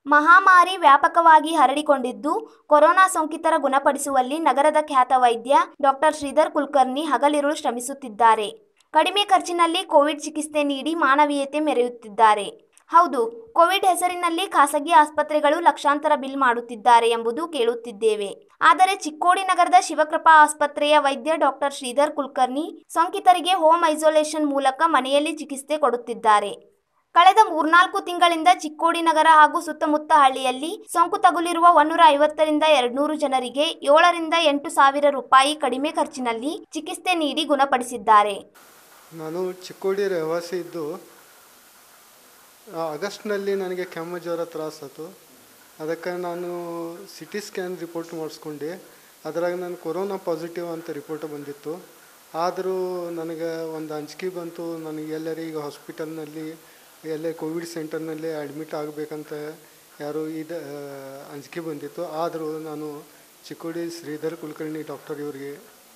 ಮಹಾಮಾರಿ ವ್ಯಾಪಕವಾಗಿ ಹರಡಿಕೊಂಡಿದ್ದು, ಕೊರೋನಾ ಸೋಂಕಿತರ ಗುಣಪಡಿಸುವಲ್ಲಿ ನಗರದ ಖ್ಯಾತ ವೈದ್ಯ ಡಾಕ್ಟರ್ ಶ್ರೀಧರ್ ಕುಲಕರ್ಣಿ ಹಗಲಿರುಳು ಶ್ರಮಿಸುತ್ತಿದ್ದಾರೆ. ಕಡಿಮೆ ಖರ್ಚಿನಲ್ಲಿ ಕೋವಿಡ್ ಚಿಕಿತ್ಸೆ ನೀಡಿ ಮಾನವೀಯತೆ ಮೆರೆಯುತ್ತಿದ್ದಾರೆ. ಹೌದು, ಕೋವಿಡ್ ಹೆಸರಿನಲ್ಲಿ ಖಾಸಗಿ ಆಸ್ಪತ್ರೆಗಳು ಲಕ್ಷಾಂತರ ಬಿಲ್ ಮಾಡುತ್ತಿದ್ದಾರೆ ಎಂಬುದು ಕೇಳುತ್ತಿದ್ದೇವೆ. ಆದರೆ ಚಿಕ್ಕೋಡಿ ನಗರದ ಶಿವಕೃಪಾ ಆಸ್ಪತ್ರೆಯ ವೈದ್ಯ ಡಾಕ್ಟರ್ ಶ್ರೀಧರ್ ಕುಲಕರ್ಣಿ ಸೋಂಕಿತರಿಗೆ ಹೋಮ್ ಐಸೋಲೇಷನ್ ಮೂಲಕ ಮನೆಯಲ್ಲಿ ಚಿಕಿತ್ಸೆ ಕೊಡುತ್ತಿದ್ದಾರೆ. ಕಳೆದ 3-4 ತಿಂಗಳಿಂದ ಚಿಕ್ಕೋಡಿ ನಗರ ಹಾಗೂ ಸುತ್ತಮುತ್ತ ಹಳ್ಳಿಯಲ್ಲಿ ಸೋಂಕು ತಗುಲಿರುವ 150 ರಿಂದ 200 ಜನರಿಗೆ 7 ರಿಂದ 8 ಸಾವಿರ ರೂಪಾಯಿ ಕಡಿಮೆ ಖರ್ಚಿನಲ್ಲಿ ಚಿಕಿತ್ಸೆ ನೀಡಿ ಗುಣಪಡಿಸಿದ್ದಾರೆ. ನಾನು ಚಿಕ್ಕೋಡಿ ರಹವಾಸಿ ಇದ್ದು ಆಗಸ್ಟ್ನಲ್ಲಿ ನನಗೆ ಕೆಮ್ಮು ಜ್ವರ ತ್ರಾಸಾಯ್ತು. ಅದಕ್ಕೆ ನಾನು CT ಸ್ಕ್ಯಾನ್ ರಿಪೋರ್ಟ್ ಮಾಡಿಸ್ಕೊಂಡೆ. ಅದರಾಗ ನಾನು ಕೊರೋನಾ ಪಾಸಿಟಿವ್ ಅಂತ ರಿಪೋರ್ಟ್ ಬಂದಿತ್ತು. ಆದರೂ ನನಗೆ ಒಂದು ಅಂಜಿಕೆ ಬಂತು. ನನಗೆ ಎಲ್ಲರೂ ಈಗ ಹಾಸ್ಪಿಟಲ್ನಲ್ಲಿ ಎಲ್ಲೇ ಕೋವಿಡ್ ಸೆಂಟರ್ನಲ್ಲಿ ಅಡ್ಮಿಟ್ ಆಗಬೇಕಂತ ಅಂಜಿಕೆ ಬಂದಿತ್ತು. ಆದರೂ ನಾನು ಚಿಕ್ಕೋಡಿ ಶ್ರೀಧರ್ ಕುಲಕರ್ಣಿ ಡಾಕ್ಟರ್ ಇವರಿಗೆ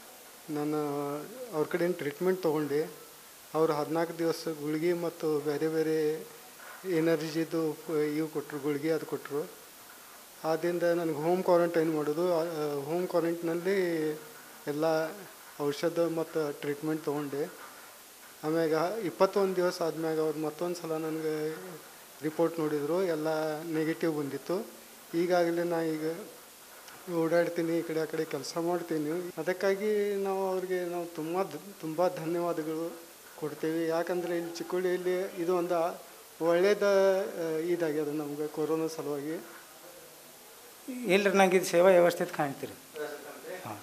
ಅವ್ರ ಕಡೆಯಿಂದ ಟ್ರೀಟ್ಮೆಂಟ್ ತೊಗೊಂಡೆ. ಅವರು 14 ದಿವಸ ಗುಳಿಗೆ ಮತ್ತು ಬೇರೆ ಬೇರೆ ಎನರ್ಜಿದು ಕೊಟ್ಟರು, ಗುಳಿಗೆ ಅದು ಕೊಟ್ಟರು. ಆದ್ದರಿಂದ ನನಗೆ ಹೋಮ್ ಕ್ವಾರಂಟೈನ್ ಮಾಡೋದು. ಹೋಮ್ ಕ್ವಾರಂಟೈನಲ್ಲಿ ಎಲ್ಲ ಔಷಧ ಮತ್ತು ಟ್ರೀಟ್ಮೆಂಟ್ ತೊಗೊಂಡೆ. ಆಮ್ಯಾಗ 21 ದಿವಸ ಆದ್ಮ್ಯಾಗ ಅವ್ರು ಮತ್ತೊಂದು ಸಲ ನನಗೆ ರಿಪೋರ್ಟ್ ನೋಡಿದರು. ಎಲ್ಲ ನೆಗೆಟಿವ್ ಬಂದಿತ್ತು. ಈಗಾಗಲೇ ಈಗ ಓಡಾಡ್ತೀನಿ, ಈ ಕಡೆ ಆ ಕಡೆ ಕೆಲಸ ಮಾಡ್ತೀನಿ. ಅದಕ್ಕಾಗಿ ಅವ್ರಿಗೆ ತುಂಬ ಧನ್ಯವಾದಗಳು ಕೊಡ್ತೀವಿ. ಯಾಕಂದರೆ ಇಲ್ಲಿ ಚಿಕ್ಕೋಡಿಯಲ್ಲಿ ಇದು ಒಂದು ಒಳ್ಳೆಯದ ಇದಾಗ್ಯದ ನಮ್ಗೆ ಕೊರೋನಾ ಸಲುವಾಗಿ. ಇಲ್ಲರಿ, ನಂಗೆ ಇದು ಸೇವಾ ವ್ಯವಸ್ಥಿತ ಕಾಣ್ತೀರಿ. ಹಾಂ,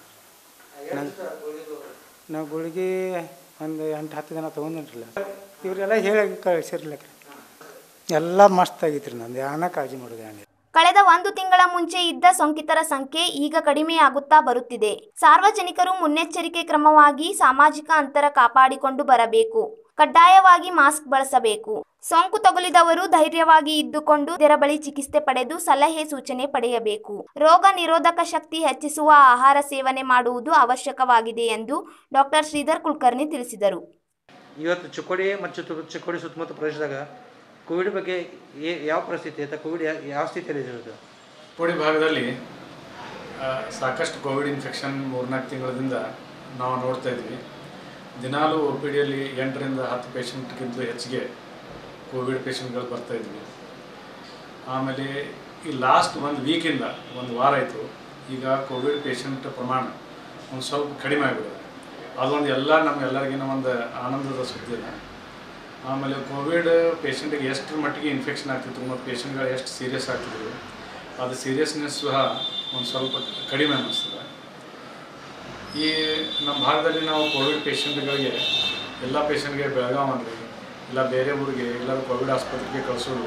ನಾವು ಗುಳಿಗೆ ಒಂದು 8-10 ದಿನ ತೊಗೊಂಡಿರಲಿಲ್ಲ. ಇವರೆಲ್ಲ ಹೇಳಿ ಕಳಿಸಿರ್ಲಿಲ್ಲ. ಎಲ್ಲ ಮಸ್ತ್ ಆಗೈತ್ರಿ. ನಂದು ಯಾರನ್ನ ಕಾಳಜಿ ಮಾಡೋದು ಏನಿಲ್ಲ. ಕಳೆದ 1 ತಿಂಗಳ ಮುಂಚೆ ಇದ್ದ ಸೋಂಕಿತರ ಸಂಖ್ಯೆ ಈಗ ಕಡಿಮೆಯಾಗುತ್ತಾ ಬರುತ್ತಿದೆ. ಸಾರ್ವಜನಿಕರು ಮುನ್ನೆಚ್ಚರಿಕೆ ಕ್ರಮವಾಗಿ ಸಾಮಾಜಿಕ ಅಂತರ ಕಾಪಾಡಿಕೊಂಡು ಬರಬೇಕು. ಕಡ್ಡಾಯವಾಗಿ ಮಾಸ್ಕ್ ಬಳಸಬೇಕು. ಸೋಂಕು ತಗುಲಿದವರು ಧೈರ್ಯವಾಗಿ ಇದ್ದುಕೊಂಡು ಇದರ ಬಳಿ ಚಿಕಿತ್ಸೆ ಪಡೆದು ಸಲಹೆ ಸೂಚನೆ ಪಡೆಯಬೇಕು. ರೋಗ ನಿರೋಧಕ ಶಕ್ತಿ ಹೆಚ್ಚಿಸುವ ಆಹಾರ ಸೇವನೆ ಮಾಡುವುದು ಅವಶ್ಯಕವಾಗಿದೆ ಎಂದು ಡಾಕ್ಟರ್ ಶ್ರೀಧರ್ ಕುಲಕರ್ಣಿ ತಿಳಿಸಿದರು. ಇವತ್ತು ಚಿಕ್ಕೋಡಿ ಮತ್ತು ಚಿಕ್ಕೋಡಿ ಸುತ್ತಮುತ್ತ ಪ್ರದೇಶದಾಗ ಕೋವಿಡ್ ಬಗ್ಗೆ ಯಾವ ಪರಿಸ್ಥಿತಿ ಅಥವಾ ಕೋವಿಡ್ ಯಾವ ಸ್ಥಿತಿಯಲ್ಲಿ ಇರೋದು? ಚಿಕ್ಕೋಡಿ ಭಾಗದಲ್ಲಿ ಸಾಕಷ್ಟು ಕೋವಿಡ್ ಇನ್ಫೆಕ್ಷನ್ 3-4 ತಿಂಗಳಿಂದ ನಾವು ನೋಡ್ತಾ ಇದ್ವಿ. ದಿನಾಲೂ OPDಯಲ್ಲಿ 8 ರಿಂದ 10 ಪೇಷಂಟ್ಗಿಂತ ಹೆಚ್ಚಿಗೆ ಕೋವಿಡ್ ಪೇಷಂಟ್ಗಳು ಬರ್ತಾಯಿದ್ವಿ. ಆಮೇಲೆ ಈ ಲಾಸ್ಟ್ 1 ವೀಕಿಂದ 1 ವಾರ ಆಯಿತು, ಈಗ ಕೋವಿಡ್ ಪೇಷಂಟ್ ಪ್ರಮಾಣ ಒಂದು ಸ್ವಲ್ಪ ಕಡಿಮೆ ಆಗಿಬಿಟ್ಟಿದೆ. ಅದೊಂದು ನಮ್ಗೆಲ್ಲರಿಗಿನ ಒಂದು ಆನಂದದ ಸುದ್ದಿ. ಆಮೇಲೆ ಕೋವಿಡ್ ಪೇಷಂಟಿಗೆ ಎಷ್ಟು ಮಟ್ಟಿಗೆ ಇನ್ಫೆಕ್ಷನ್ ಆಗ್ತಿತ್ತು ಮತ್ತು ಪೇಷಂಟ್ಗಳು ಎಷ್ಟು ಸೀರಿಯಸ್ ಆಗ್ತಿದ್ರು, ಅದು ಸೀರಿಯಸ್ನೆಸ್ ಸಹ ಒಂದು ಸ್ವಲ್ಪ ಕಡಿಮೆ ಅನ್ನಿಸ್ತದೆ. ಈ ನಮ್ಮ ಭಾಗದಲ್ಲಿ ನಾವು ಕೋವಿಡ್ ಪೇಷಂಟ್ಗಳಿಗೆ ಎಲ್ಲ ಪೇಷಂಟ್ಗೆ ಬೆಳಗಾವಿ ಅಂದರೆ ಇಲ್ಲ ಬೇರೆ ಊರಿಗೆ ಎಲ್ಲರೂ ಕೋವಿಡ್ ಆಸ್ಪತ್ರೆಗೆ ಕಳಿಸೋದು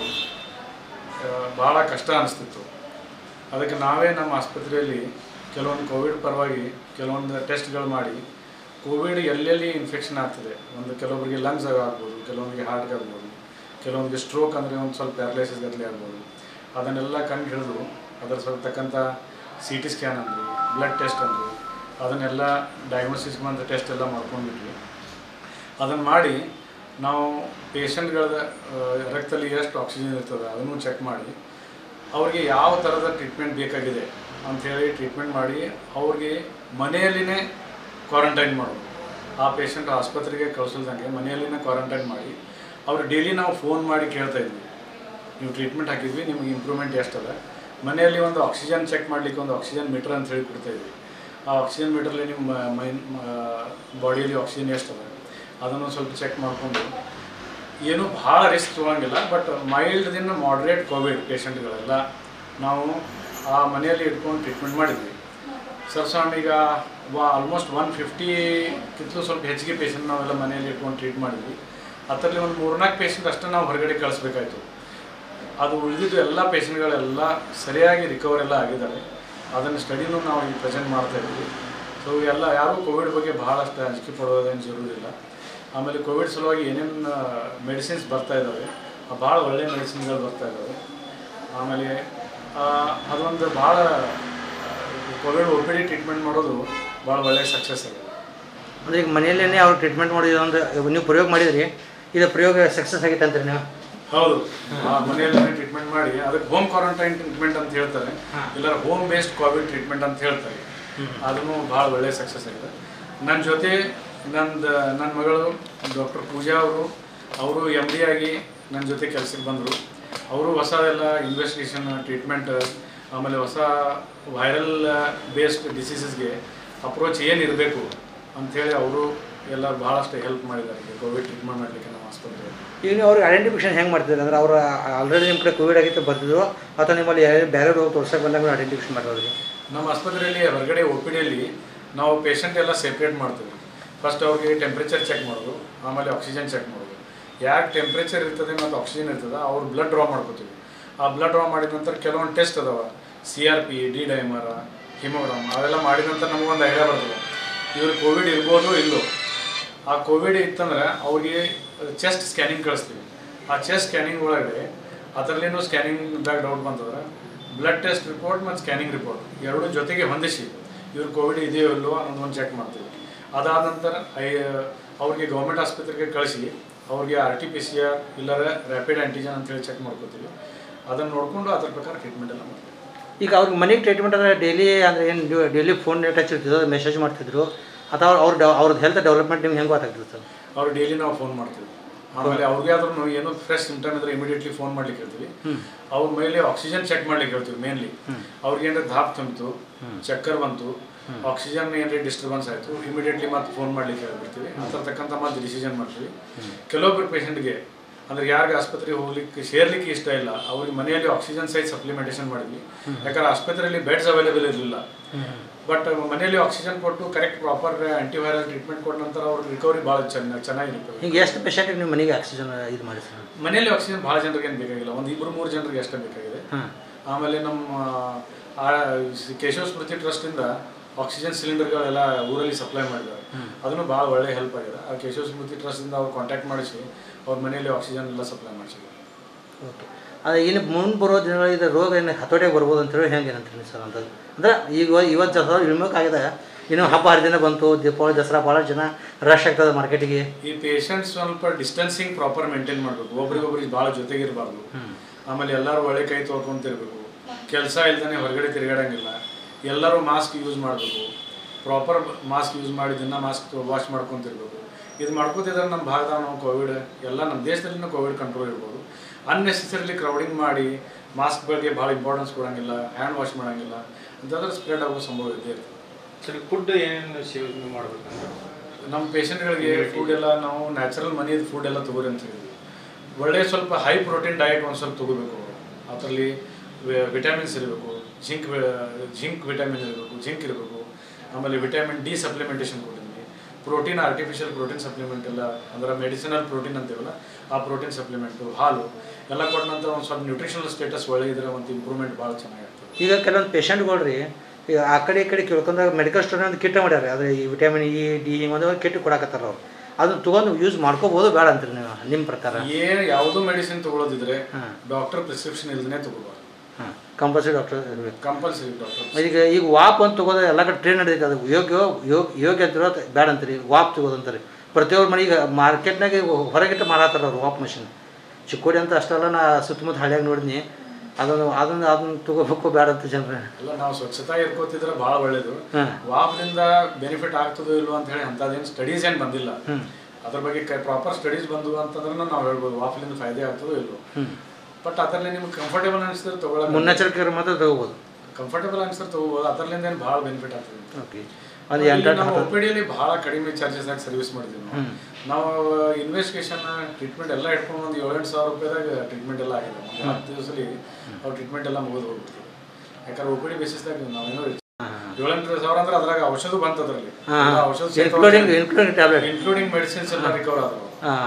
ಭಾಳ ಕಷ್ಟ ಅನಿಸ್ತಿತ್ತು. ಅದಕ್ಕೆ ನಾವೇ ನಮ್ಮ ಆಸ್ಪತ್ರೆಯಲ್ಲಿ ಕೆಲವೊಂದು ಕೋವಿಡ್ ಪರವಾಗಿ ಕೆಲವೊಂದು ಟೆಸ್ಟ್ಗಳು ಮಾಡಿ ಕೋವಿಡ್ ಎಲ್ಲೆಲ್ಲಿ ಇನ್ಫೆಕ್ಷನ್ ಆಗ್ತದೆ, ಕೆಲವೊಬ್ಬರಿಗೆ ಲಂಗ್ಸ್ ಆಗ್ಬೋದು, ಕೆಲವೊಂದಿಗೆ ಹಾರ್ಟ್ಗೆ ಆಗ್ಬೋದು, ಕೆಲವೊಂದಿಗೆ ಸ್ಟ್ರೋಕ್ ಅಂದರೆ ಒಂದು ಸ್ವಲ್ಪ ಪ್ಯಾರಲೈಸಿಸ್ ಗಟ್ಟಲೆ ಆಗ್ಬೋದು, ಅದನ್ನೆಲ್ಲ ಕಂಡು ಹಿಡಿದು ಅದರ ಸ್ವಲ್ಪ ತಕ್ಕಂಥ CT ಸ್ಕ್ಯಾನ್ ಅಂದರು, ಬ್ಲಡ್ ಟೆಸ್ಟ್ ಅಂದರು, ಅದನ್ನೆಲ್ಲ ಡಯಾಗ್ನೋಸಿಸ್ ಅಂತ ಟೆಸ್ಟ್ ಎಲ್ಲ ಮಾಡ್ಕೊಂಡ್ಬಿಟ್ವಿ. ಅದನ್ನು ಮಾಡಿ ನಾವು ಪೇಷಂಟ್ಗಳ ರಕ್ತದಲ್ಲಿ ಎಷ್ಟು ಆಕ್ಸಿಜನ್ ಇರ್ತದೆ ಅದನ್ನು ಚೆಕ್ ಮಾಡಿ ಅವ್ರಿಗೆ ಯಾವ ಥರದ ಟ್ರೀಟ್ಮೆಂಟ್ ಬೇಕಾಗಿದೆ ಅಂಥೇಳಿ ಟ್ರೀಟ್ಮೆಂಟ್ ಮಾಡಿ ಅವ್ರಿಗೆ ಮನೆಯಲ್ಲಿನೇ ಕ್ವಾರಂಟೈನ್ ಮಾಡೋದು. ಆ ಪೇಷಂಟ್ ಆಸ್ಪತ್ರೆಗೆ ಕಳಿಸೋದಂಗೆ ಮನೆಯಲ್ಲಿನೇ ಕ್ವಾರಂಟೈನ್ ಮಾಡಿ ಅವ್ರು ಡೈಲಿ ನಾವು ಫೋನ್ ಮಾಡಿ ಕೇಳ್ತಾಯಿದ್ವಿ, ನೀವು ಟ್ರೀಟ್ಮೆಂಟ್ ಹಾಕಿದ್ವಿ, ನಿಮಗೆ ಇಂಪ್ರೂವ್ಮೆಂಟ್ ಎಷ್ಟದ. ಮನೆಯಲ್ಲಿ ಒಂದು ಆಕ್ಸಿಜನ್ ಚೆಕ್ ಮಾಡಲಿಕ್ಕೆ ಒಂದು ಆಕ್ಸಿಜನ್ ಮೀಟ್ರ್ ಅಂತ ಹೇಳಿ ಕೊಡ್ತಾಯಿದ್ವಿ. ಆ ಆಕ್ಸಿಜನ್ ಮೀಟ್ರಲ್ಲಿ ನಿಮ್ಮ ಬಾಡಿಯಲ್ಲಿ ಆಕ್ಸಿಜನ್ ಎಷ್ಟದ ಅದನ್ನು ಸ್ವಲ್ಪ ಚೆಕ್ ಮಾಡಿಕೊಂಡು ಏನೂ ಭಾಳ ರಿಸ್ಕ್ ತೊಗೊಳಂಗಿಲ್ಲ. ಬಟ್ ಮೈಲ್ಡ್ದಿಂದ ಮಾಡ್ರೇಟ್ ಕೋವಿಡ್ ಪೇಷಂಟ್ಗಳೆಲ್ಲ ನಾವು ಆ ಮನೆಯಲ್ಲಿ ಇಟ್ಕೊಂಡು ಟ್ರೀಟ್ಮೆಂಟ್ ಮಾಡಿದ್ವಿ. ಸಣ್ಣ ಈಗ ಆಲ್ಮೋಸ್ಟ್ 150ಕ್ಕಿಂತಲೂ ಸ್ವಲ್ಪ ಹೆಚ್ಚಿಗೆ ಪೇಷಂಟ್ ನಾವೆಲ್ಲ ಮನೆಯಲ್ಲಿ ಇಟ್ಕೊಂಡು ಟ್ರೀಟ್ ಮಾಡಿದ್ವಿ. ಅದರಲ್ಲಿ ಒಂದು 3-4 ಪೇಷಂಟ್ ಅಷ್ಟೇ ನಾವು ಹೊರಗಡೆ ಕಳಿಸ್ಬೇಕಾಯ್ತು. ಅದು ಉಳಿದಿದ್ದು ಎಲ್ಲ ಪೇಷಂಟ್ಗಳೆಲ್ಲ ಸರಿಯಾಗಿ ರಿಕವರ್ ಎಲ್ಲ ಆಗಿದ್ದಾರೆ. ಅದನ್ನು ಸ್ಟಡಿನೂ ನಾವು ಈಗ ಪ್ರೆಸೆಂಟ್ ಮಾಡ್ತಾಯಿದ್ವಿ. ಸೊ ಎಲ್ಲ ಯಾರೂ ಕೋವಿಡ್ ಬಗ್ಗೆ ಭಾಳಷ್ಟು ಅಂಜಿಕೆ ಪಡೋದೇನು ಜರೂರಿಲ್ಲ. ಆಮೇಲೆ ಕೋವಿಡ್ ಸಲುವಾಗಿ ಏನೇನು ಮೆಡಿಸಿನ್ಸ್ ಬರ್ತಾಯಿದ್ದಾವೆ, ಭಾಳ ಒಳ್ಳೆಯ ಮೆಡಿಸಿನ್ಗಳು ಬರ್ತಾಯಿದ್ದಾವೆ. ಆಮೇಲೆ ಅದೊಂದು ಭಾಳ ಕೋವಿಡ್ OPD ಟ್ರೀಟ್ಮೆಂಟ್ ಮಾಡೋದು ಭಾಳ ಒಳ್ಳೆಯ ಸಕ್ಸಸ್ ಆಗಿದೆ. ಅಂದರೆ ಈಗ ಮನೆಯಲ್ಲೇ ಅವ್ರು ಟ್ರೀಟ್ಮೆಂಟ್ ಮಾಡಿದ್ರು ಅಂದರೆ ನೀವು ಪ್ರಯೋಗ ಮಾಡಿದ್ರಿ, ಇದು ಪ್ರಯೋಗ ಸಕ್ಸಸ್ ಆಗೈತೆ ಅಂತೀರಿ ನೀವು? ಹೌದು, ಮನೆಯಲ್ಲಿ ಟ್ರೀಟ್ಮೆಂಟ್ ಮಾಡಿ ಅದಕ್ಕೆ ಹೋಮ್ ಕ್ವಾರಂಟೈನ್ ಟ್ರೀಟ್ಮೆಂಟ್ ಅಂತ ಹೇಳ್ತಾರೆ, ಇಲ್ಲ ಹೋಮ್ ಬೇಸ್ಡ್ ಕೋವಿಡ್ ಟ್ರೀಟ್ಮೆಂಟ್ ಅಂತ ಹೇಳ್ತಾರೆ. ಅದನ್ನು ಭಾಳ ಒಳ್ಳೆಯ ಸಕ್ಸಸ್ ಆಗಿದೆ. ನನ್ನ ಜೊತೆ ನನ್ನ ಮಗಳು ಡಾಕ್ಟರ್ ಪೂಜಾ ಅವರು MD ಆಗಿ ನನ್ನ ಜೊತೆ ಕೆಲಸಕ್ಕೆ ಬಂದರು. ಅವರು ಹೊಸ ಎಲ್ಲ ಇನ್ವೆಸ್ಟಿಗೇಷನ್ ಟ್ರೀಟ್ಮೆಂಟ್, ಆಮೇಲೆ ಹೊಸ ವೈರಲ್ ಬೇಸ್ಡ್ ಡಿಸೀಸಸ್ಗೆ ಅಪ್ರೋಚ್ ಏನಿರಬೇಕು ಅಂಥೇಳಿ ಅವರು ಎಲ್ಲ ಭಾಳಷ್ಟು ಹೆಲ್ಪ್ ಮಾಡಿದ್ದಾರೆ ಕೋವಿಡ್ ಟ್ರೀಟ್ಮೆಂಟ್ ಮಾಡಲಿಕ್ಕೆ ನಮ್ಮ ಆಸ್ಪತ್ರೆ. ಈಗ ನೀವು ಅವ್ರಿಗೆ ಐಡೆಂಟಿಫಿಕೇಶನ್ ಹೆಂಗೆ ಮಾಡ್ತಿದ್ದಾರೆ ಅಂದರೆ ಅವರು ಆಲ್ರೆಡಿ ನಿಮ್ಮ ಕಡೆ ಕೋವಿಡ್ ಆಗಿತ್ತು ಬರ್ತಿದ್ರು ಅಥವಾ ನಿಮ್ಮಲ್ಲಿ ಬೇರೆ ರೋಗ ತೋರ್ಸಕ್ಕೆ ಬಂದಾಗ ಐಡೆಂಟಿಫಿಕೇಶನ್ ಮಾಡೋರಿಗೆ? ನಮ್ಮ ಆಸ್ಪತ್ರೆಯಲ್ಲಿ ಹೊರಗಡೆ OPDಯಲ್ಲಿ ನಾವು ಪೇಷಂಟ್ ಎಲ್ಲ ಸೆಪ್ರೇಟ್ ಮಾಡ್ತೀವಿ. ಫಸ್ಟ್ ಅವ್ರಿಗೆ ಟೆಂಪ್ರೇಚರ್ ಚೆಕ್ ಮಾಡೋದು, ಆಮೇಲೆ ಆಕ್ಸಿಜನ್ ಚೆಕ್ ಮಾಡೋದು. ಯಾಕೆ ಟೆಂಪ್ರೇಚರ್ ಇರ್ತದೆ ಮತ್ತು ಆಕ್ಸಿಜನ್ ಇರ್ತದೆ ಅವ್ರು ಬ್ಲಡ್ ಡ್ರಾ ಮಾಡ್ಕೋತೀವಿ. ಆ ಬ್ಲಡ್ ಡ್ರಾ ಮಾಡಿದ ನಂತರ ಕೆಲವೊಂದು ಟೆಸ್ಟ್ ಅದಾವೆ, CRP, D ಡೈಮರ್, ಹಿಮೋಗ್ರಾಮ್, ಅವೆಲ್ಲ ಮಾಡಿದ ನಂತರ ನಮಗೊಂದು ಐಡಿಯಾ ಬರ್ತದೆ ಇವ್ರಿಗೆ ಕೋವಿಡ್ ಇರ್ಬೋದು ಇಲ್ಲೋ. ಆ ಕೋವಿಡ್ ಇತ್ತಂದ್ರೆ ಅವ್ರಿಗೆ ಚೆಸ್ಟ್ ಸ್ಕ್ಯಾನಿಂಗ್ ಕಳಿಸ್ತೀವಿ. ಆ ಚೆಸ್ಟ್ ಸ್ಕ್ಯಾನಿಂಗ್ ಒಳಗಡೆ ಅದರಲ್ಲೇನು ಸ್ಕ್ಯಾನಿಂಗ್ದಾಗ ಡೌಟ್ ಬಂತಂದ್ರೆ ಬ್ಲಡ್ ಟೆಸ್ಟ್ ರಿಪೋರ್ಟ್ ಮತ್ತು ಸ್ಕ್ಯಾನಿಂಗ್ ರಿಪೋರ್ಟ್ ಎರಡು ಜೊತೆಗೆ ಹೊಂದಿಸಿ ಇವ್ರು ಕೋವಿಡ್ ಇದೆಯೋ ಇಲ್ಲೋ ಅನ್ನೋದು ಒಂದು ಚೆಕ್ ಮಾಡ್ತೀವಿ. ಅದಾದ ನಂತರ ಅವ್ರಿಗೆ ಗೌರ್ಮೆಂಟ್ ಆಸ್ಪತ್ರೆಗೆ ಕಳಿಸಿ ಅವ್ರಿಗೆ RT-PCR ಇಲ್ಲರ ರ್ಯಾಪಿಡ್ ಆ್ಯಂಟಿಜನ್ ಅಂತೇಳಿ ಚೆಕ್ ಮಾಡ್ಕೋತೀವಿ. ಅದನ್ನು ನೋಡಿಕೊಂಡು ಅದ್ರ ಪ್ರಕಾರ ಟ್ರೀಟ್ಮೆಂಟ್ ಎಲ್ಲ ಮಾಡ್ತೀವಿ. ಈಗ ಅವ್ರಿಗೆ ಮನೆಗೆ ಟ್ರೀಟ್ಮೆಂಟ್ ಅಂದರೆ ಡೈಲಿ ಅಂದರೆ ಏನು ಡೈಲಿ ಫೋನ್ ಟಚ್ ಇರ್ತಿದ್ರು, ಮೆಸೇಜ್ ಮಾಡ್ತಿದ್ರು ಅಥವಾ ಅವ್ರದ್ದು ಹೆಲ್ತ್ ಡೆವಲಪ್ಮೆಂಟ್ ನಿಮ್ಗೆ ಹೆಂಗೆ ಗೊತ್ತಾಗ್ತಿತ್ತು ಸರ್? ಅವ್ರು ಡೈಲಿ ನಾವು ಫೋನ್ ಮಾಡ್ತೀವಿ. ಆಮೇಲೆ ಅವ್ರಿಗೆ ಆದ್ರೂ ಏನೋ ಫ್ರೆಶ್ ಸಿಂಪ್ಟಮ್ ಇದ್ರೆ ಇಮಿಡಿಯೇಟ್ಲಿ ಫೋನ್ ಮಾಡ್ಲಿಕ್ಕೆ ಹೇಳ್ತೀವಿ. ಅವ್ರ ಮೇಲೆ ಆಕ್ಸಿಜನ್ ಚೆಕ್ ಮಾಡ್ಲಿಕ್ಕೆ ಹೇಳ್ತೀವಿ. ಮೇನ್ಲಿ ಅವ್ರಿಗೆ ಏನಾರ ಧಾಪ್ ತುಂಬಿತು, ಚಕ್ಕರ್ ಬಂತು, ಆಕ್ಸಿಜನ್ ಏನಾರ ಡಿಸ್ಟರ್ಬೆನ್ಸ್ ಆಯಿತು, ಇಮಿಡಿಯೇಟ್ಲಿ ಮತ್ತೆ ಫೋನ್ ಮಾಡ್ಲಿಕ್ಕೆ ಹೇಳ್ಬಿಡ್ತೀವಿ. ಅದರ ತಕ್ಕಂಥ ಮತ್ತೆ ಡಿಸಿಷನ್ ಮಾಡ್ತೀವಿ. ಕೆಲವೊಬ್ಬರು ಪೇಷಂಟ್ಗೆ ಅಂದ್ರೆ ಯಾರಿಗೆ ಆಸ್ಪತ್ರೆಗೆ ಹೋಗ್ಲಿಕ್ಕೆ ಸೇರ್ಲಿಕ್ಕೆ ಇಷ್ಟ ಇಲ್ಲ ಅವ್ರಿಗೆ ಮನೆಯಲ್ಲಿ ಆಕ್ಸಿಜನ್ ಸೈಜ್ ಸಪ್ಲಿಮೆಂಟೇಷನ್ ಮಾಡಿದ್ವಿ. ಯಾಕಂದ್ರೆ ಆಸ್ಪತ್ರೆಯಲ್ಲಿ ಬೆಡ್ಸ್ ಅವೈಲೇಬಲ್ ಇರಲಿಲ್ಲ. ಬಟ್ ಮನೆಯಲ್ಲಿ ಆಕ್ಸಿಜನ್ ಕೊಟ್ಟು ಕರೆಕ್ಟ್ ಪ್ರಾಪರ್ ಆಂಟಿವೈರಲ್ ಟ್ರೀಟ್ಮೆಂಟ್ ಕೊಟ್ಟ ನಂತರ ಅವ್ರ ರಿಕವರಿ ಭಾಳ ಚೆನ್ನಾಗಿರುತ್ತೆ. ಈಗ ಎಷ್ಟು ಪೇಷಂಟಿಗೆ ನಿಮ್ಮ ಮನೆಗೆ ಆಕ್ಸಿಜನ್ ಇದು ಮಾಡಿ ಸರ್? ಮನೆಯಲ್ಲಿ ಆಕ್ಸಿಜನ್ ಭಾಳ ಜನರಿಗೆ ಏನು ಬೇಕಾಗಿಲ್ಲ, ಒಂದು 2-3 ಜನರಿಗೆ ಅಷ್ಟೇ ಬೇಕಾಗಿದೆ. ಆಮೇಲೆ ನಮ್ಮ ಕೇಶವ ಸ್ಮೃತಿ ಟ್ರಸ್ಟಿಂದ ಆಕ್ಸಿಜನ್ ಸಿಲಿಂಡರ್ಗಳೆಲ್ಲ ಊರಲ್ಲಿ ಸಪ್ಲೈ ಮಾಡಿದ್ದಾರೆ. ಅದನ್ನು ಭಾಳ ಒಳ್ಳೆ ಹೆಲ್ಪ್ ಆಗಿದೆ. ಆ ಕೇಶವ ಸ್ಮೃತಿ ಟ್ರಸ್ಟಿಂದ ಅವ್ರು ಕಾಂಟ್ಯಾಕ್ಟ್ ಮಾಡಿಸಿ ಅವ್ರ ಮನೆಯಲ್ಲಿ ಆಕ್ಸಿಜನ್ ಎಲ್ಲ ಸಪ್ಲೈ ಮಾಡಿಸಿದ್ದಾರೆ. ಓಕೆ, ಅದು ಇನ್ನು ಮುಂದೆ ಬರೋ ದಿನಗಳಲ್ಲಿ ಇದು ರೋಗ ಏನು ಹತೋಟಿಗೆ ಬರ್ಬೋದು ಅಂತೇಳಿ ಹೆಂಗೆ ಏನಂತೀರಿ ಸರ್? ಅಂತ ಅಂದ್ರೆ ಇವತ್ತು ದಸರಾ ಇಳ್ಬೇಕಾಗಿದೆ, ಇನ್ನು ಹಬ್ಬ ಹರಿದಿನ ಬಂತು, ದೀಪಾವಳಿ ದಸರಾ ಭಾಳ ಜನ ರಶ್ ಆಗ್ತದೆ ಮಾರ್ಕೆಟಿಗೆ. ಈ ಪೇಷಂಟ್ಸ್ ಸ್ವಲ್ಪ ಡಿಸ್ಟೆನ್ಸಿಂಗ್ ಪ್ರಾಪರ್ ಮೇಂಟೈನ್ ಮಾಡಬೇಕು, ಒಬ್ರಿಗೊಬ್ರಿಗೆ ಭಾಳ ಜೊತೆಗಿರಬಾರ್ದು. ಆಮೇಲೆ ಎಲ್ಲರೂ ಒಳ್ಳೆ ಕೈ ತೊಳ್ಕೊಂತಿರ್ಬೇಕು, ಕೆಲಸ ಇಲ್ದೇ ಹೊರಗಡೆ ತಿರುಗಾಡಂಗಿಲ್ಲ, ಎಲ್ಲರೂ ಮಾಸ್ಕ್ ಯೂಸ್ ಮಾಡಬೇಕು, ಪ್ರಾಪರ್ ಮಾಸ್ಕ್ ಯೂಸ್ ಮಾಡಿ ದಿನ ಮಾಸ್ಕ್ ವಾಶ್ ಮಾಡ್ಕೊತಿರ್ಬೇಕು. ಇದು ಮಾಡ್ಕೋತಿದ್ರೆ ನಮ್ಮ ಭಾಗದಾಗ ನಾವು ಕೋವಿಡ್ ಎಲ್ಲ ನಮ್ಮ ದೇಶದಲ್ಲಿನೂ ಕೋವಿಡ್ ಕಂಟ್ರೋಲ್ ಇರ್ಬೋದು. ಅನ್ನೆಸೆಸರಿಲಿ ಕ್ರೌಡಿಂಗ್ ಮಾಡಿ ಮಾಸ್ಕ್ ಬಗ್ಗೆ ಭಾಳ ಇಂಪಾರ್ಟೆನ್ಸ್ ಕೊಡೋಂಗಿಲ್ಲ, ಹ್ಯಾಂಡ್ ವಾಶ್ ಮಾಡೋಂಗಿಲ್ಲ ಅಂತಂದ್ರೆ ಸ್ಪ್ರೆಡ್ ಆಗೋ ಸಂಭವ ಇದ್ದೇ ಇರ್ತದೆ. ಸರಿ, ಫುಡ್ ಏನೇನು ಸೇವನೆ ಮಾಡಬೇಕಂದ್ರೆ ನಮ್ಮ ಪೇಷಂಟ್ಗಳಿಗೆ ಫುಡ್ ಎಲ್ಲ ನಾವು ನ್ಯಾಚುರಲ್ ಮನಿದು ಫುಡ್ ಎಲ್ಲ ತೊಗೊರಿ ಅಂತ ಹೇಳಿದ್ವಿ. ಒಳ್ಳೆ ಸ್ವಲ್ಪ ಹೈ ಪ್ರೋಟೀನ್ ಡಯಟ್ ಒಂದು ಸ್ವಲ್ಪ ತೊಗೋಬೇಕು. ಅದರಲ್ಲಿ ವಿಟಮಿನ್ಸ್ ಇರಬೇಕು, ಜಿಂಕ್ ವಿಟಮಿನ್ ಇರಬೇಕು, ಜಿಂಕ್ ಇರಬೇಕು. ಆಮೇಲೆ ವಿಟಮಿನ್ D ಸಪ್ಲಿಮೆಂಟೇಷನ್ ಕೊಟ್ಟಿದ್ವಿ. ಪ್ರೋಟೀನ್ ಆರ್ಟಿಫಿಷಿಯಲ್ ಪ್ರೋಟೀನ್ ಸಪ್ಲಿಮೆಂಟ್ ಎಲ್ಲ ಅಂದ್ರೆ ಮೆಡಿಸಿನಲ್ ಪ್ರೋಟೀನ್ ಅಂತೀವಲ್ಲ ಆ ಪ್ರೋಟೀನ್ ಸಪ್ಲಿಮೆಂಟು, ಹಾಲು ಎಲ್ಲ ಕೊಟ್ಟ ನಂತರ ಒಂದು ಸ್ವಲ್ಪ ನ್ಯೂಟ್ರಿಷನಲ್ ಸ್ಟೇಟಸ್ ಒಳ್ಳೆ ಇದ್ರೆ ಒಂದು ಇಂಪ್ರೂವ್ಮೆಂಟ್ ಭಾಳ ಚೆನ್ನಾಗಿರ್ತದೆ. ಈಗ ಕೆಲವೊಂದು ಪೇಷಂಟ್ಗಳು ರೀ ಈಗ ಆ ಕಡೆ ಈ ಕಡೆ ಕೇಳ್ಕೊಂಡಾಗ ಮೆಡಿಕಲ್ ಸ್ಟೋರ್ ಒಂದು ಕಿಟ್ ಮಾಡ್ಯಾರ, ಅದು ಈ ವಿಟಮಿನ್ E, D ಒಂದು ಕಿಟ್ ಕೊಡಕತ್ತಾರ ಅವ್ರು. ಅದನ್ನ ತೊಗೊಂಡು ಯೂಸ್ ಮಾಡ್ಕೋಬೋದು ಬೇಡ ಅಂತೀರಿ ನೀವು ನಿಮ್ಮ ಪ್ರಕಾರ? ಯಾವುದೂ ಮೆಡಿಸಿನ್ ತೊಗೊಳೋದಿದ್ರೆ ಡಾಕ್ಟರ್ ಪ್ರಿಸ್ಕ್ರಿಪ್ಷನ್ ಇಲ್ಲದೇ ತೊಗೋಬಾರ್ದು. ಕಂಪಲ್ಸರಿ ಡಾಕ್ಟರ್ ಇರಬೇಕು, ಕಂಪಲ್ಸರಿ ಡಾಕ್ಟರ್. ಈಗ ವಾಪ್ ಅಂತ ತೊಗೋದು ಎಲ್ಲ ಕಡೆ ಟ್ರೈನ್ ನಡೆದೈತೆ, ಅದು ಯೋಗ್ಯ ಅಂತಿರೋ ಬೇಡ ಅಂತೀರಿ, ವಾಪ್ ತೊಗೋದು ಅಂತಾರೆ. ಪ್ರತಿಯೊಬ್ಬರು ಮನೆಗೆ ಮಾರ್ಕೆಟ್ನಾಗ ಹೊರಗಿಟ್ಟು ಮಾರಾತಾರ ಅವ್ರು ವಾಪ್ ಮಷಿನ್. ಚಿಕ್ಕೋಡಿ ಅಂತ ಅಷ್ಟೆಲ್ಲ ನಾ ಸುತ್ತಮುತ್ತ ಹಳ್ಳಿಯಾಗ ನೋಡಿದ್ನಿ. ಅದನ್ನು ತಗೋಬೇಕು ಬೇಡ ಅಂತ ಜನರು ಎಲ್ಲ ನಾವು ಸ್ವಚ್ಛತಾ ಇರ್ಕೋತಿದ್ರೆ ಭಾಳ ಒಳ್ಳೇದು. ವಾಪ್ದಿಂದ ಬೆನಿಫಿಟ್ ಆಗ್ತದೋ ಇಲ್ವೋ ಅಂತ ಹೇಳಿ ಅಂಥದ್ದೇನು ಸ್ಟಡೀಸ್ ಏನು ಬಂದಿಲ್ಲ. ಅದ್ರ ಬಗ್ಗೆ ಪ್ರಾಪರ್ ಸ್ಟಡೀಸ್ ಬಂದು ಅಂತಂದ್ರೆ ನಾವು ಹೇಳ್ಬೋದು ವಾಪ್ಲಿಂದ ಫಾಯ್ದೆ ಆಗ್ತದೋ ಇಲ್ವೋ. ಬಟ್ ಅದರಲ್ಲಿ ನಿಮ್ಗೆ ಕಂಫರ್ಟೇಬಲ್ ಅನಿಸಿದ್ರೆ ತಗೊಳ್ಳೋದು, ಮುನ್ನೆಚ್ಚರಿಕೆ ಮಾತ್ರ ತಗೋಬೋದು. ಕಂಫರ್ಟೇಬಲ್ ಅನಿಸಿದ್ರೆ ತಗೋಬೋದು, ಅದರಲ್ಲಿಂದ ಏನು ಭಾಳ ಬೆನಿಫಿಟ್ ಆಗ್ತದೆ. ಓಕೆ, ನಾವು OPDಯಲ್ಲಿ ಭಾಳ ಕಡಿಮೆ ಚಾರ್ಜಸ್ ಆಗಿ ಸರ್ವಿಸ್ ಮಾಡಿದ್ವಿ. ನಾವು ಇನ್ವೆಸ್ಟಿಗೇಷನ್ ಟ್ರೀಟ್ಮೆಂಟ್ ಎಲ್ಲ ಇಟ್ಕೊಂಡು ಒಂದು 7-8 ಸಾವಿರ ರೂಪಾಯಿದಾಗ ಟ್ರೀಟ್ಮೆಂಟ್ ಎಲ್ಲ ಆಗಿದೆ. 10 ದಿವಸದಲ್ಲಿ ಅವ್ರ ಟ್ರೀಟ್ಮೆಂಟ್ ಎಲ್ಲ ಮುಗಿದು ಹೋಗ್ಬಿಡ್ತೀವಿ. ಯಾಕಂದ್ರೆ OPD ಬೇಸಿಸ್ದಾಗ ನಾವೇನೋ 7-8 ಸಾವಿರ ಅಂದ್ರೆ ಅದ್ರಾಗ ಔಷಧ ಬಂತು, ಅದರಲ್ಲಿ ಇನ್ಕ್ಲೂಡಿಂಗ್ ಮೆಡಿಸಿನ್ಸ್ ಎಲ್ಲ ರಿಕವರ್ ಆದವು.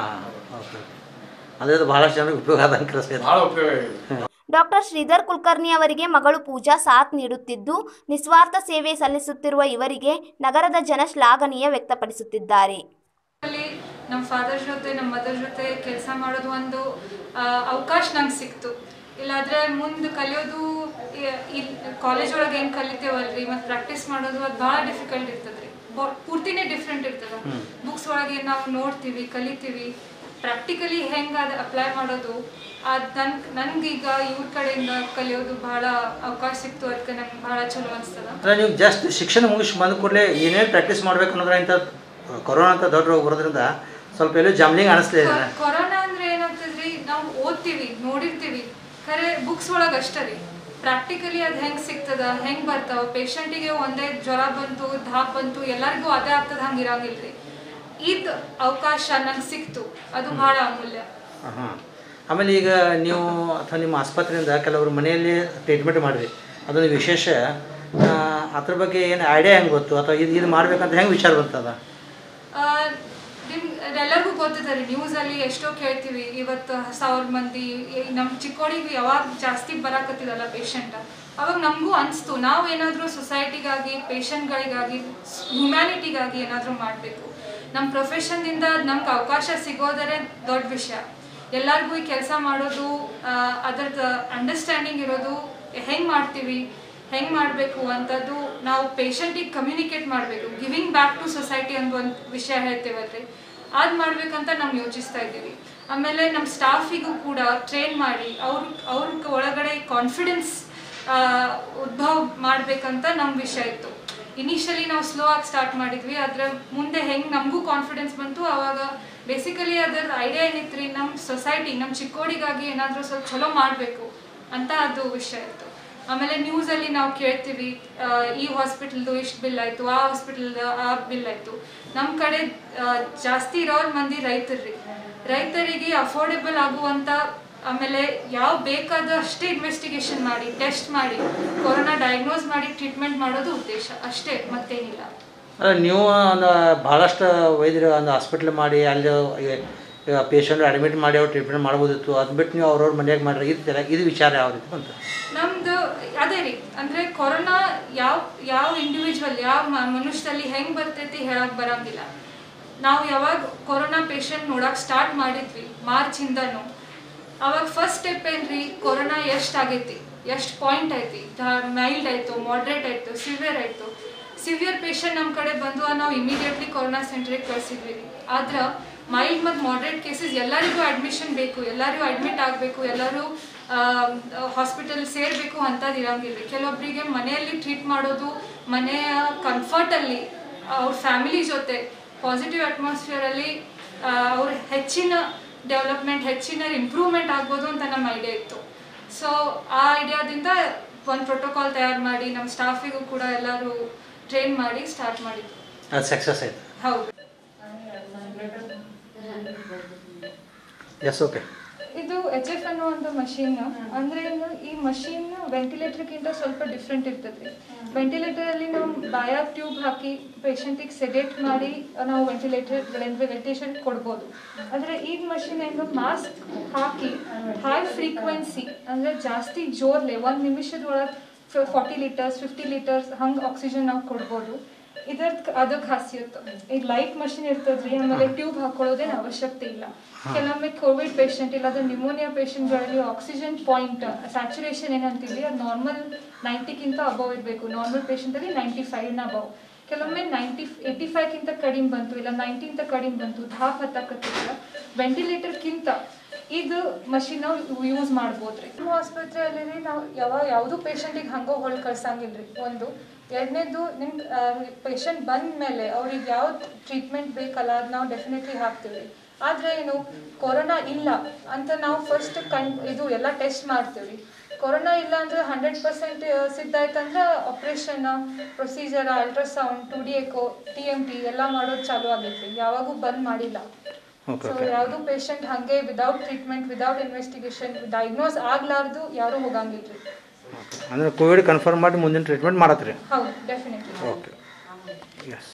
ಅದೇ ಬಹಳಷ್ಟು ಜನರಿಗೆ ಉಪಯೋಗ ಆದಂಗೆ ಭಾಳ ಉಪಯೋಗ ಆಗಿದೆ. ಡಾಕ್ಟರ್ ಶ್ರೀಧರ್ ಕುಲಕರ್ಣಿ ಅವರಿಗೆ ಮಗಳು ಪೂಜಾ ಸಾಥ್ ನೀಡುತ್ತಿದ್ದು, ನಿಸ್ವಾರ್ಥ ಸೇವೆ ಸಲ್ಲಿಸುತ್ತಿರುವ ಇವರಿಗೆ ನಗರದ ಜನ ಶ್ಲಾಘನೀಯ ವ್ಯಕ್ತಪಡಿಸುತ್ತಿದ್ದಾರೆ. ನಮ್ಮ ಫಾದರ್ ಜೊತೆ ನಮ್ಮ ಮದರ್ ಜೊತೆ ಕೆಲಸ ಮಾಡೋದು ಒಂದು ಅವಕಾಶ ನಂಗೆ ಸಿಕ್ತು. ಇಲ್ಲಾಂದರೆ ಮುಂದೆ ಕಲಿಯೋದು ಕಾಲೇಜ್ ಒಳಗೆ ಏನು ಕಲಿತೇವಲ್ರಿ ಮತ್ತು ಪ್ರಾಕ್ಟೀಸ್ ಮಾಡೋದು ಅದು ಭಾಳ ಡಿಫಿಕಲ್ಟ್ ಇರ್ತದೆ ರೀ. ಪೂರ್ತಿನೇ ಡಿಫ್ರೆಂಟ್ ಇರ್ತದೆ. ಬುಕ್ಸ್ ಒಳಗೆ ನಾವು ನೋಡ್ತೀವಿ, ಕಲಿತೀವಿ, ಪ್ರಾಕ್ಟಿಕಲಿ ಹೆಂಗೆ ಅದು ಅಪ್ಲೈ ಮಾಡೋದು ಅದು ನನಗೀಗ ಇವ್ರ ಕಡೆಯಿಂದ ಕಲಿಯೋದು ಭಾಳ ಅವಕಾಶ ಸಿಕ್ತು. ಅದಕ್ಕೆ ನಂಗೆ ಭಾಳ ಚಲೋ ಅನಿಸ್ತದ. ಅಂದರೆ ನೀವು ಜಸ್ಟ್ ಶಿಕ್ಷಣ ಮುಗಿಸಿ ಬಂದ ಕೂಡಲೇ ಏನೇನು ಪ್ರಾಕ್ಟೀಸ್ ಮಾಡ್ಬೇಕು ಅನ್ನೋದ್ರ ಇಂಥ ಕೊರೋನಾ ಅಂತ ದೊಡ್ಡ ರೋಗ ಬರೋದ್ರಿಂದ ಸ್ವಲ್ಪ ಎಲ್ಲೂ ಜಾಮ್ಲಿಂಗ್ ಅನಿಸ್ಲಿದೆ. ಕೊರೋನಾ ಅಂದರೆ ಏನಾಗ್ತದ್ರಿ, ನಾವು ಓದ್ತೀವಿ ನೋಡಿರ್ತೀವಿ ಖರೆ ಬುಕ್ಸ್ ಒಳಗೆ ಅಷ್ಟೇ ರೀ. ಪ್ರಾಕ್ಟಿಕಲಿ ಅದು ಹೆಂಗೆ ಸಿಗ್ತದ, ಹೆಂಗೆ ಬರ್ತಾವ, ಪೇಷಂಟಿಗೆ ಒಂದೇ ಜ್ವರ ಬಂತು ಧಾಪ್ ಬಂತು ಎಲ್ಲರಿಗೂ ಅದೇ ಆಗ್ತದ ಹಂಗೆ ಇರಂಗಿಲ್ಲ ರೀ. ಇದು ಅವಕಾಶ ನಂಗೆ ಸಿಕ್ತು, ಅದು ಭಾಳ ಅಮೂಲ್ಯ. ಹಾಂ. ಆಮೇಲೆ ಈಗ ನೀವು ಅಥವಾ ನಿಮ್ಮ ಆಸ್ಪತ್ರೆಯಿಂದ ಕೆಲವರು ಮನೆಯಲ್ಲಿ ಟ್ರೀಟ್ಮೆಂಟ್ ಮಾಡಿರಿ, ಅದೊಂದು ವಿಶೇಷ. ಅದ್ರ ಬಗ್ಗೆ ಏನು ಐಡಿಯಾ ಹೆಂಗೆ ಗೊತ್ತು ಅಥವಾ ಇದು ಮಾಡ್ಬೇಕಂತ ಹೆಂಗೆ ವಿಚಾರ ಬರ್ತದ? ಎಲ್ಲರಿಗೂ ಗೊತ್ತಿದೆ ರೀ, ನ್ಯೂಸಲ್ಲಿ ಎಷ್ಟೋ ಕೇಳ್ತೀವಿ. ಇವತ್ತು 1000 ಮಂದಿ ನಮ್ಮ ಚಿಕ್ಕೋಡಿಗೆ ಯಾವಾಗ ಜಾಸ್ತಿ ಬರಾಕತ್ತಿದಲ್ಲ ಪೇಷಂಟ್, ಅವಾಗ ನಮಗೂ ಅನಿಸ್ತು ನಾವು ಏನಾದರೂ ಸೊಸೈಟಿಗಾಗಿ, ಪೇಷಂಟ್ಗಳಿಗಾಗಿ, ಹ್ಯುಮ್ಯಾನಿಟಿಗಾಗಿ ಏನಾದರೂ ಮಾಡಬೇಕು. ನಮ್ಮ ಪ್ರೊಫೆಷನ್ನಿಂದ ನಮ್ಗೆ ಅವಕಾಶ ಸಿಗೋದರೆ ದೊಡ್ಡ ವಿಷಯ. ಎಲ್ಲರಿಗೂ ಈ ಕೆಲಸ ಮಾಡೋದು, ಅದರದ್ದು ಅಂಡರ್ಸ್ಟ್ಯಾಂಡಿಂಗ್ ಇರೋದು, ಹೆಂಗೆ ಮಾಡ್ತೀವಿ, ಹೆಂಗೆ ಮಾಡಬೇಕು ಅಂಥದ್ದು ನಾವು ಪೇಷಂಟಿಗೆ ಕಮ್ಯುನಿಕೇಟ್ ಮಾಡಬೇಕು. ಗಿವಿಂಗ್ ಬ್ಯಾಕ್ ಟು ಸೊಸೈಟಿ ಅಂತ ಒಂದು ವಿಷಯ ಹೇಳ್ತೇವಲ್ರಿ, ಅದು ಮಾಡಬೇಕಂತ ನಾವು ಯೋಚಿಸ್ತಾ ಇದ್ದೀವಿ. ಆಮೇಲೆ ನಮ್ಮ ಸ್ಟಾಫಿಗೂ ಕೂಡ ಟ್ರೈನ್ ಮಾಡಿ ಅವ್ರ ಒಳಗಡೆ ಕಾನ್ಫಿಡೆನ್ಸ್ ಉದ್ಭವ ಮಾಡಬೇಕಂತ ನಮ್ಮ ವಿಷಯ ಇತ್ತು. ಇನಿಷಿಯಲಿ ನಾವು ಸ್ಲೋ ಆಗಿ ಸ್ಟಾರ್ಟ್ ಮಾಡಿದ್ವಿ, ಅದರ ಮುಂದೆ ಹೆಂಗೆ ನಮಗೂ ಕಾನ್ಫಿಡೆನ್ಸ್ ಬಂತು. ಆವಾಗ ಬೇಸಿಕಲಿ ಅದರ ಐಡಿಯಾ ಏನಿತ್ತು ರೀ, ನಮ್ಮ ಸೊಸೈಟಿ, ನಮ್ಮ ಚಿಕ್ಕೋಡಿಗಾಗಿ ಏನಾದರೂ ಸ್ವಲ್ಪ ಚಲೋ ಮಾಡಬೇಕು ಅಂತ ಅದು ವಿಷಯ ಇತ್ತು. ಆಮೇಲೆ ನ್ಯೂಸಲ್ಲಿ ನಾವು ಕೇಳ್ತೀವಿ ಈ ಹಾಸ್ಪಿಟಲ್ದು ಇಷ್ಟು ಬಿಲ್ ಆಯಿತು, ಆ ಹಾಸ್ಪಿಟಲ್ದು ಆ ಬಿಲ್ ಆಯಿತು. ನಮ್ಮ ಕಡೆ ಜಾಸ್ತಿ ಇರೋರು ಮಂದಿ ರೈತರಿಗೆ ಅಫೋರ್ಡೆಬಲ್ ಆಗುವಂಥ, ಆಮೇಲೆ ಯಾವ ಬೇಕಾದ ಅಷ್ಟೇ ಇನ್ವೆಸ್ಟಿಗೇಷನ್ ಮಾಡಿ, ಟೆಸ್ಟ್ ಮಾಡಿ, ಕೊರೋನಾ ಡಯಾಗ್ನೋಸ್ ಮಾಡಿ ಟ್ರೀಟ್ಮೆಂಟ್ ಮಾಡೋದು ಉದ್ದೇಶ ಅಷ್ಟೇ, ಮತ್ತೇನಿಲ್ಲ. ನೀವು ಒಂದು ಭಾಳಷ್ಟು ವೈದ್ಯರು ಒಂದು ಹಾಸ್ಪಿಟ್ಲ್ ಮಾಡಿ ಅಲ್ಲಿ ಪೇಷಂಟ್ ಅಡ್ಮಿಟ್ ಮಾಡಿ ಅವ್ರು ಟ್ರೀಟ್ಮೆಂಟ್ ಮಾಡ್ಬೋದಿತ್ತು. ಅದು ಬಿಟ್ಟು ನೀವು ಅವ್ರವ್ರ ಮನೆಯಾಗ ಮಾಡಿರಿ, ಇದು ವಿಚಾರ ಯಾವ ರೀತಿ ಅಂತ? ನಮ್ಮದು ಅದೇ ರೀ, ಅಂದರೆ ಕೊರೋನಾ ಯಾವ ಇಂಡಿವಿಜುವಲ್, ಯಾವ ಮನುಷ್ಯದಲ್ಲಿ ಹೆಂಗೆ ಬರ್ತೈತಿ ಹೇಳಕ್ಕೆ ಬರೋಂಗಿಲ್ಲ. ನಾವು ಯಾವಾಗ ಕೊರೋನಾ ಪೇಷಂಟ್ ನೋಡೋಕೆ ಸ್ಟಾರ್ಟ್ ಮಾಡಿದ್ವಿ ಮಾರ್ಚಿಂದನೂ, ಅವಾಗ ಫಸ್ಟ್ ಸ್ಟೆಪ್ ಏನು ರೀ, ಕೊರೋನಾ ಎಷ್ಟು ಆಗೈತಿ, ಎಷ್ಟು ಪಾಯಿಂಟ್ ಐತಿ, ಮೈಲ್ಡ್ ಆಯಿತು, ಮಾಡ್ರೇಟ್ ಆಯಿತು, ಸಿವಿಯರ್ ಆಯಿತು. ಸಿವಿಯರ್ ಪೇಷಂಟ್ ನಮ್ಮ ಕಡೆ ಬಂದು ನಾವು ಇಮಿಡಿಯೇಟ್ಲಿ ಕೊರೋನಾ ಸೆಂಟ್ರಿಗೆ ಕಳಿಸಿದ್ವಿ ರೀ. ಆದ್ರೆ ಮೈಲ್ಡ್ ಮತ್ತು ಮಾಡ್ರೇಟ್ ಕೇಸಸ್ ಎಲ್ಲರಿಗೂ ಅಡ್ಮಿಷನ್ ಬೇಕು, ಎಲ್ಲರಿಗೂ ಅಡ್ಮಿಟ್ ಆಗಬೇಕು, ಎಲ್ಲರೂ ಹಾಸ್ಪಿಟಲ್ ಸೇರಬೇಕು ಅಂಥದ್ದು ಇರೋಂಗಿಲ್ಲ ರೀ. ಕೆಲವೊಬ್ಬರಿಗೆ ಮನೆಯಲ್ಲಿ ಟ್ರೀಟ್ ಮಾಡೋದು, ಮನೆಯ ಕಂಫರ್ಟಲ್ಲಿ ಅವ್ರ ಫ್ಯಾಮಿಲಿ ಜೊತೆ ಪಾಸಿಟಿವ್ ಅಟ್ಮಾಸ್ಫಿಯರಲ್ಲಿ ಅವ್ರ ಹೆಚ್ಚಿನ ಡೆವಲಪ್ಮೆಂಟ್, ಹೆಚ್ಚಿನ ಇಂಪ್ರೂವ್ಮೆಂಟ್ ಆಗ್ಬೋದು ಅಂತ ನಮ್ಮ ಐಡಿಯಾ ಇತ್ತು. ಸೊ ಆ ಐಡಿಯಾದಿಂದ ಒಂದು ಪ್ರೋಟೋಕಾಲ್ ತಯಾರು ಮಾಡಿ ನಮ್ಮ ಸ್ಟಾಫಿಗೂ ಕೂಡ ಎಲ್ಲರೂ ಟ್ರೈನ್ ಮಾಡಿ ಸ್ಟಾರ್ಟ್ ಮಾಡಿದ್ವಿ. ಅದು ಸಕ್ಸಸ್ ಆಯಿತು. ಹೌದು. S, okay. ಇದು HF ಅನ್ನೋ ಒಂದು ಮಷೀನ್. ಅಂದರೆ ಈ ಮಷೀನ್ ವೆಂಟಿಲೇಟರ್ಗಿಂತ ಸ್ವಲ್ಪ ಡಿಫ್ರೆಂಟ್ ಇರ್ತದೆ. ವೆಂಟಿಲೇಟರಲ್ಲಿ ನಾವು ಬಾಯಾಗ ಟ್ಯೂಬ್ ಹಾಕಿ ಪೇಷಂಟಿಗೆ ಸೆಡೇಟ್ ಮಾಡಿ ನಾವು ವೆಂಟಿಲೇಷನ್ ಕೊಡ್ಬೋದು. ಆದರೆ ಈ ಮಷೀನ್ ಏನು, ಮಾಸ್ಕ್ ಹಾಕಿ ಹೈ ಫ್ರೀಕ್ವೆನ್ಸಿ ಅಂದರೆ ಜಾಸ್ತಿ ಜೋರ್ಲೆ 1 ನಿಮಿಷದೊಳಗೆ 40 ಲೀಟರ್ಸ್ 50 ಲೀಟರ್ಸ್ ಹಂಗೆ ಆಕ್ಸಿಜನ್ ನಾವು ಕೊಡ್ಬೋದು. ಅದು ಖಾಸಿಯತ್ತು. ಇದು ಲೈಟ್ ಮಷಿನ್ ಇರ್ತದ್ರಿ, ಆಮೇಲೆ ಟ್ಯೂಬ್ ಹಾಕೊಳ್ಳೋದೇನು ಅವಶ್ಯಕತೆ ಇಲ್ಲ. ಕೆಲವೊಮ್ಮೆ ಕೋವಿಡ್ ಪೇಷಂಟ್ ಇಲ್ಲ ಅಂದ್ರೆ ನಿಮೋನಿಯಾ ಪೇಷಂಟ್ಗಳಲ್ಲಿ ಆಕ್ಸಿಜನ್ ಪಾಯಿಂಟ್ ಸ್ಯಾಚುರೇಷನ್ ಏನಂತೀವಿ ಅದು ನಾರ್ಮಲ್ 90ಕ್ಕಿಂತ ಅಬವ್ ಇರಬೇಕು. ನಾರ್ಮಲ್ ಪೇಷಂಟಲ್ಲಿ 95ನ ಅಬವ್. ಕೆಲವೊಮ್ಮೆ 85ಕ್ಕಿಂತ ಕಡಿಮೆ ಬಂತು, ಇಲ್ಲ 90ಗಿಂತ ಕಡಿಮೆ ಬಂತು, ಧಾಪ್ ಹತ್ತಕತ್ತಿಲ್ಲ, ವೆಂಟಿಲೇಟರ್ಗಿಂತ ಇದು ಮಷಿನ್ ನಾವು ಯೂಸ್ ಮಾಡ್ಬೋದ್ರಿ. ನಮ್ಮ ಆಸ್ಪತ್ರೆಯಲ್ಲಿ ನಾವು ಯಾವುದೂ ಪೇಷಂಟಿಗೆ ಹಂಗೋ ಹೊಳ್ ಕಳ್ಸಂಗಿಲ್ರಿ. ಒಂದು ಎರಡನೇದು, ನಿಮ್ಮ ಪೇಷಂಟ್ ಬಂದ ಮೇಲೆ ಅವ್ರಿಗೆ ಯಾವ್ದು ಟ್ರೀಟ್ಮೆಂಟ್ ಬೇಕಲ್ಲ ಅದು ನಾವು ಡೆಫಿನೆಟ್ಲಿ ಹಾಕ್ತೀವಿ. ಆದರೆ ಏನು ಕೊರೋನಾ ಇಲ್ಲ ಅಂತ ನಾವು ಫಸ್ಟ್ ಇದು ಎಲ್ಲ ಟೆಸ್ಟ್ ಮಾಡ್ತೀವಿ. ಕೊರೋನಾ ಇಲ್ಲ ಅಂದರೆ 100% ಸಿದ್ಧ ಆಯ್ತಂದ್ರೆ operation procedure, ultrasound, 2D echo, TMT ಎಲ್ಲ ಮಾಡೋದು ಚಾಲೂ ಆಗೈತಿ. ಯಾವಾಗೂ ಬಂದ್ ಮಾಡಿಲ್ಲ. ಸೊ ಯಾವುದು ಪೇಷಂಟ್ ಹಾಗೆ without treatment, without investigation diagnose ಆಗ್ಲಾರ್ದು ಯಾರೂ ಹೋಗಂಗಿಲ್ರಿ. ಅಂದರೆ ಕೋವಿಡ್ ಕನ್ಫರ್ಮ್ ಮಾಡಿ ಮುಂದಿನ ಟ್ರೀಟ್ಮೆಂಟ್ ಮಾಡತ್ರಿ? ಹೌದು, ಡೆಫಿನೆಟ್ಲಿ. Okay, S.